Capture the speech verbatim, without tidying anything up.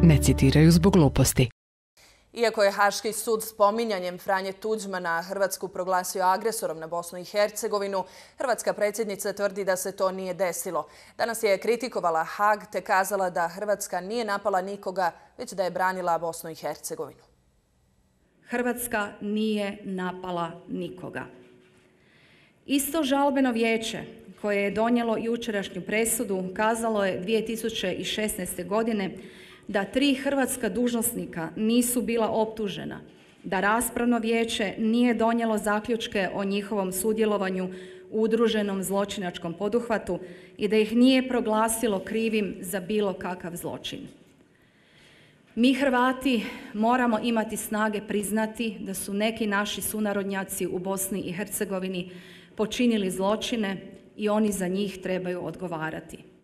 ne citiraju zbog gluposti. Iako je Haški sud spominjanjem Franje Tuđmana Hrvatsku proglasio agresorom na Bosnu i Hercegovinu, hrvatska predsjednica tvrdi da se to nije desilo. Danas je kritikovala Haag te kazala da Hrvatska nije napala nikoga, već da je branila Bosnu i Hercegovinu. Hrvatska nije napala nikoga. Isto žalbeno vijeće koje je donijelo jučerašnju presudu kazalo je dvije tisuće šesnaeste. godine da tri hrvatska dužnosnika nisu bila optužena, da raspravno vijeće nije donijelo zaključke o njihovom sudjelovanju u udruženom zločinačkom poduhvatu i da ih nije proglasilo krivim za bilo kakav zločin. Mi Hrvati moramo imati snage priznati da su neki naši sunarodnjaci u Bosni i Hercegovini počinili zločine i oni za njih trebaju odgovarati.